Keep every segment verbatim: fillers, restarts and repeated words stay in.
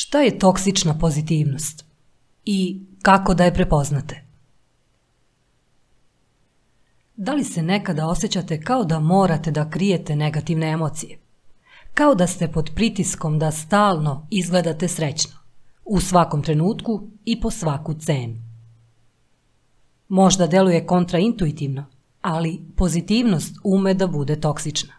Šta je toksična pozitivnost i kako da je prepoznate? Da li se nekada osjećate kao da morate da krijete negativne emocije? Kao da ste pod pritiskom da stalno izgledate srećno, u svakom trenutku i po svaku cenu? Možda deluje kontraintuitivno, ali pozitivnost ume da bude toksična.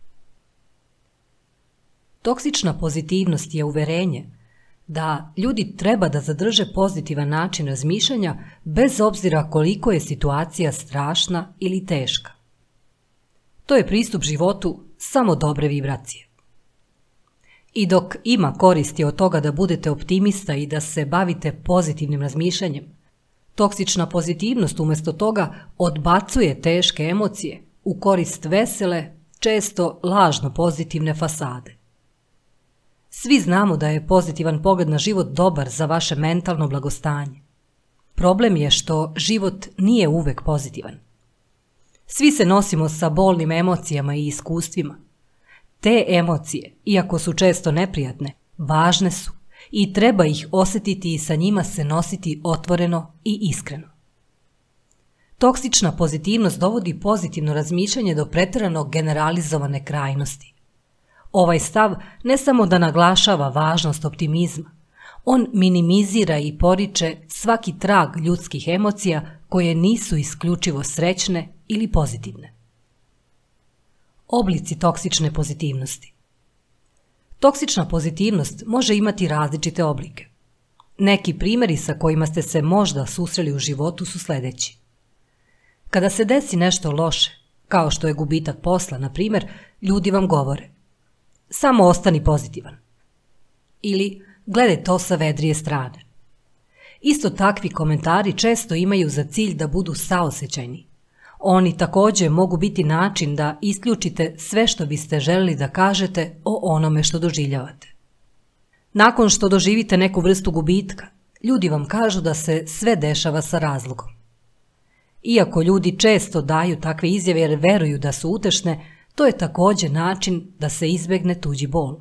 Toksična pozitivnost je uverenje da ljudi treba da zadrže pozitivan način razmišljanja bez obzira koliko je situacija strašna ili teška. To je pristup životu samo dobre vibracije. I dok ima koristi od toga da budete optimista i da se bavite pozitivnim razmišljanjem, toksična pozitivnost umjesto toga odbacuje teške emocije u korist vesele, često lažno pozitivne fasade. Svi znamo da je pozitivan pogled na život dobar za vaše mentalno blagostanje. Problem je što život nije uvek pozitivan. Svi se nosimo sa bolnim emocijama i iskustvima. Te emocije, iako su često neprijatne, važne su i treba ih osjetiti i sa njima se nositi otvoreno i iskreno. Toksična pozitivnost dovodi pozitivno razmišljanje do pretjerano generalizovane krajnosti. Ovaj stav ne samo da naglašava važnost optimizma, on minimizira i poriče svaki trag ljudskih emocija koje nisu isključivo srećne ili pozitivne. Oblici toksične pozitivnosti. Toksična pozitivnost može imati različite oblike. Neki primjeri sa kojima ste se možda susreli u životu su sljedeći. Kada se desi nešto loše, kao što je gubitak posla, na primjer, ljudi vam govore: samo ostani pozitivan. Ili gledaj to sa vedrije strane. Isto takvi komentari često imaju za cilj da budu saosećajni. Oni također mogu biti način da isključite sve što biste željeli da kažete o onome što doživljavate. Nakon što doživite neku vrstu gubitka, ljudi vam kažu da se sve dešava sa razlogom. Iako ljudi često daju takve izjave jer veruju da su utešne, to je također način da se izbjegne tuđi bol.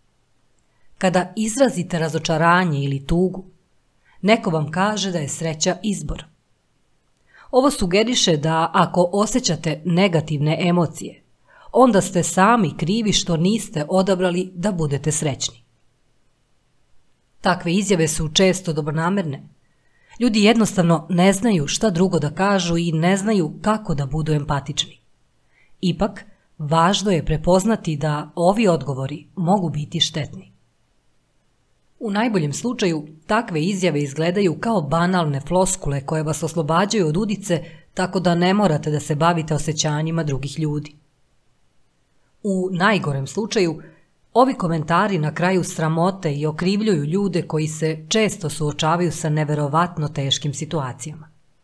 Kada izrazite razočaranje ili tugu, neko vam kaže da je sreća izbor. Ovo sugeriše da ako osjećate negativne emocije, onda ste sami krivi što niste odabrali da budete srećni. Takve izjave su često dobronamerne. Ljudi jednostavno ne znaju šta drugo da kažu i ne znaju kako da budu empatični. Ipak, važno je prepoznati da ovi odgovori mogu biti štetni. U najboljem slučaju, takve izjave izgledaju kao banalne floskule koje vas oslobađaju od udice, tako da ne morate da se bavite osjećanjima drugih ljudi. U najgorem slučaju, ovi komentari na kraju sramote i okrivljuju ljude koji se često suočavaju sa neverovatno teškim situacijama.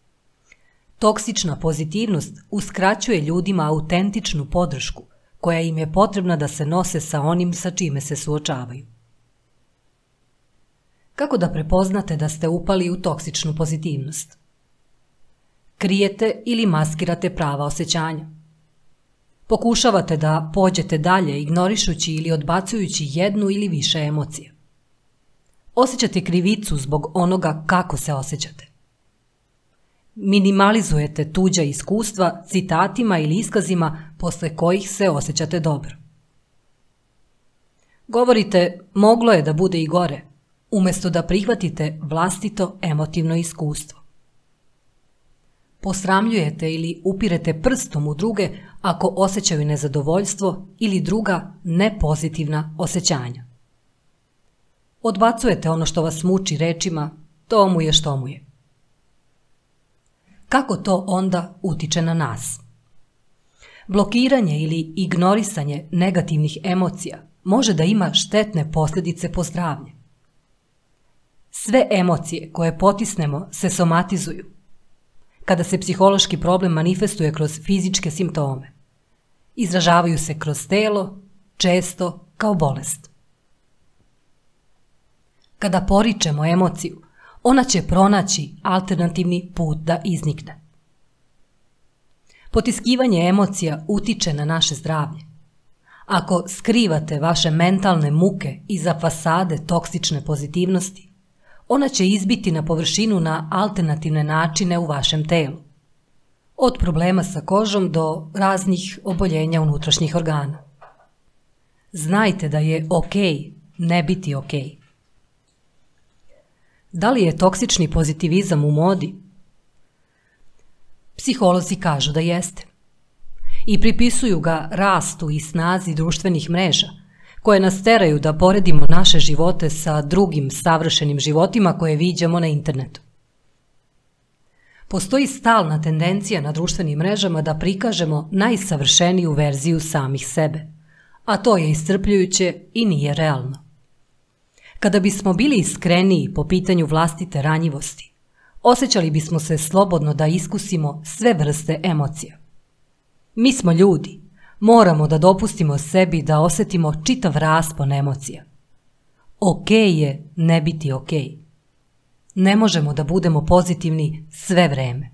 Toksična pozitivnost uskraćuje ljudima autentičnu podršku koja im je potrebna da se nose sa onim sa čime se suočavaju. Kako da prepoznate da ste upali u toksičnu pozitivnost? Krijete ili maskirate prava osjećanja. Pokušavate da pođete dalje ignorišući ili odbacujući jednu ili više emocija. Osjećate krivicu zbog onoga kako se osjećate. Minimalizujete tuđa iskustva citatima ili iskazima posle kojih se osjećate dobro. Govorite: moglo je da bude i gore, umjesto da prihvatite vlastito emotivno iskustvo. Posramljujete ili upirete prstom u druge ako osjećaju nezadovoljstvo ili druga nepozitivna osjećanja. Odbacujete ono što vas muči rečima: to mu je što mu je. Kako to onda utiče na nas? Blokiranje ili ignorisanje negativnih emocija može da ima štetne posljedice po zdravlje. Sve emocije koje potisnemo se somatizuju. Kada se psihološki problem manifestuje kroz fizičke simptome, izražavaju se kroz telo, često kao bolest. Kada poričemo emociju, ona će pronaći alternativni put da iznikne. Potiskivanje emocija utiče na naše zdravlje, Ako skrivate vaše mentalne muke iza fasade toksične pozitivnosti, ona će izbiti na površinu na alternativne načine u vašem telu. Od problema sa kožom do raznih oboljenja unutrašnjih organa. Znajte da je okej ne biti okej. Da li je toksični pozitivizam u modi? Psiholozi kažu da jeste. I pripisuju ga rastu i snazi društvenih mreža, koje nas teraju da poredimo naše živote sa drugim savršenim životima koje viđamo na internetu. Postoji stalna tendencija na društvenim mrežama da prikažemo najsavršeniju verziju samih sebe, a to je iscrpljujuće i nije realno. Kada bismo bili iskreniji po pitanju vlastite ranjivosti, osjećali bismo se slobodno da iskusimo sve vrste emocija. Mi smo ljudi, moramo da dopustimo sebi da osjetimo čitav raspon emocija. Okej je ne biti okej. Ne možemo da budemo pozitivni sve vreme.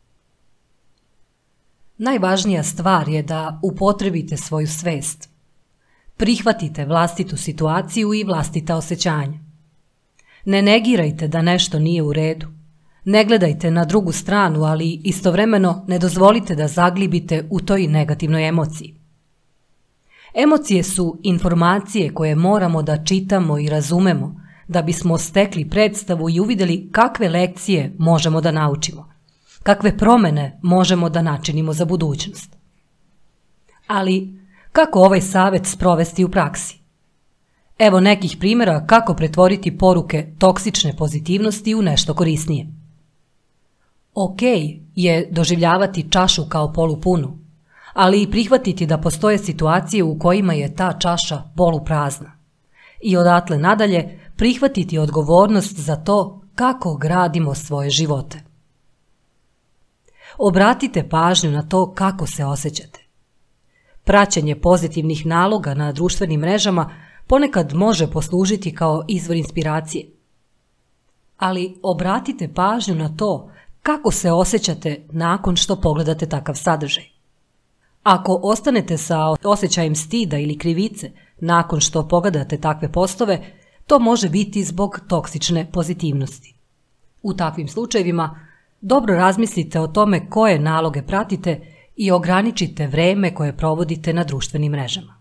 Najvažnija stvar je da upotrebite svoju svest. Prihvatite vlastitu situaciju i vlastita osjećanja. Ne negirajte da nešto nije u redu. Ne gledajte na drugu stranu, ali istovremeno ne dozvolite da zaglibite u toj negativnoj emociji. Emocije su informacije koje moramo da čitamo i razumemo da bismo stekli predstavu i uvidjeli kakve lekcije možemo da naučimo, kakve promjene možemo da načinimo za budućnost. Ali kako ovaj savjet sprovesti u praksi? Evo nekih primjera kako pretvoriti poruke toksične pozitivnosti u nešto korisnije. Okej je doživljavati čašu kao polupunu, ali i prihvatiti da postoje situacije u kojima je ta čaša poluprazna. I odatle nadalje prihvatiti odgovornost za to kako gradimo svoje živote. Obratite pažnju na to kako se osjećate. Praćenje pozitivnih naloga na društvenim mrežama ponekad može poslužiti kao izvor inspiracije. Ali obratite pažnju na to kako se osjećate nakon što pogledate takav sadržaj. Ako ostanete sa osjećajem stida ili krivice nakon što pogledate takve postove, to može biti zbog toksične pozitivnosti. U takvim slučajevima dobro razmislite o tome koje naloge pratite i ograničite vreme koje provodite na društvenim mrežama.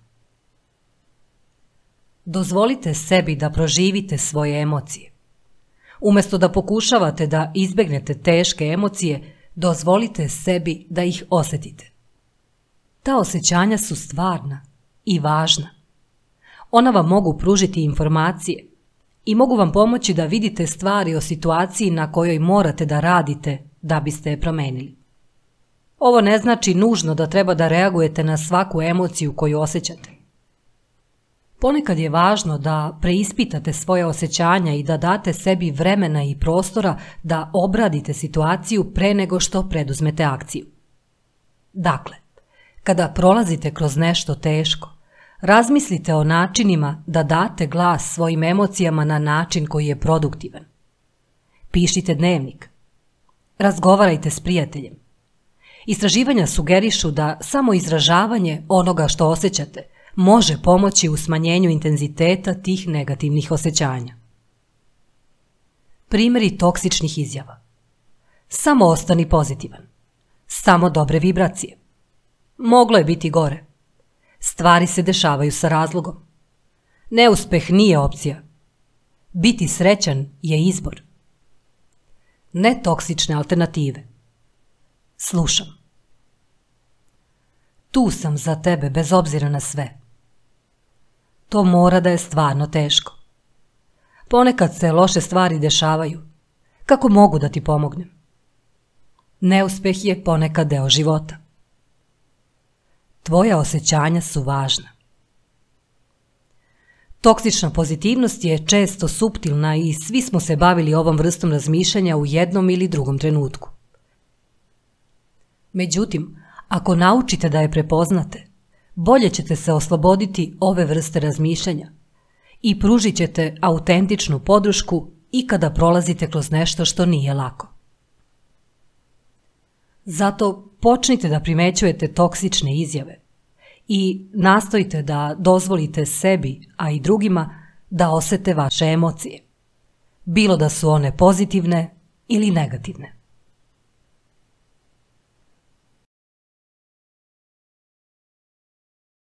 Dozvolite sebi da proživite svoje emocije. Umjesto da pokušavate da izbegnete teške emocije, dozvolite sebi da ih osjetite. Ta osjećanja su stvarna i važna. Ona vam mogu pružiti informacije i mogu vam pomoći da vidite stvari o situaciji na kojoj morate da radite da biste je promenili. Ovo ne znači nužno da treba da reagujete na svaku emociju koju osjećate. Ponekad je važno da preispitate svoje osjećanja i da date sebi vremena i prostora da obradite situaciju pre nego što preduzmete akciju. Dakle, kada prolazite kroz nešto teško, razmislite o načinima da date glas svojim emocijama na način koji je produktivan. Pišite dnevnik. Razgovarajte s prijateljem. Istraživanja sugerišu da samo izražavanje onoga što osjećate može pomoći u smanjenju intenziteta tih negativnih osjećanja. Primjeri toksičnih izjava. Samo ostani pozitivan. Samo dobre vibracije. Moglo je biti gore. Stvari se dešavaju sa razlogom. Neuspeh nije opcija. Biti srećan je izbor. Netoksične alternative. Slušam. Tu sam za tebe bez obzira na sve. To mora da je stvarno teško. Ponekad se loše stvari dešavaju. Kako mogu da ti pomognem? Neuspeh je ponekad deo života. Tvoja osjećanja su važna. Toksična pozitivnost je često suptilna i svi smo se bavili ovom vrstom razmišljanja u jednom ili drugom trenutku. Međutim, ako naučite da je prepoznate, bolje ćete se osloboditi ove vrste razmišljanja i pružit ćete autentičnu podršku i kada prolazite kroz nešto što nije lako. Zato počnite da primećujete toksične izjave i nastojte da dozvolite sebi, a i drugima, da osete vaše emocije, bilo da su one pozitivne ili negativne.